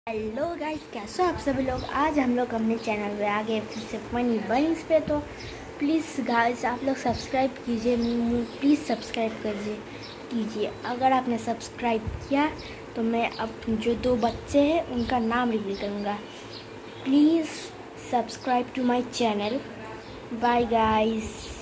Hello guys, कैसे हो आप सभी लोग। आज हम लोग अपने चैनल पे आ गए फिर से फनी बनिंग्स पे। तो प्लीज़ गाइस आप लोग सब्सक्राइब कीजिए, प्लीज़ सब्सक्राइब कीजिए। अगर आपने सब्सक्राइब किया तो मैं अब जो दो बच्चे हैं उनका नाम रिवील करूँगा। Please subscribe to my channel. Bye guys.